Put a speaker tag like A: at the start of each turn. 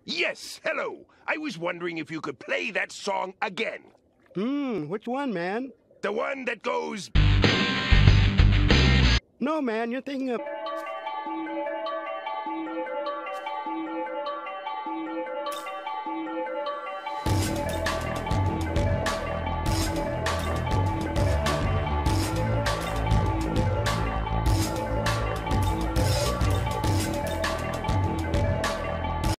A: Yes, hello. I was wondering if you could play that song again.
B: Which one, man?
A: The one that goes...
B: No, man, you're thinking of...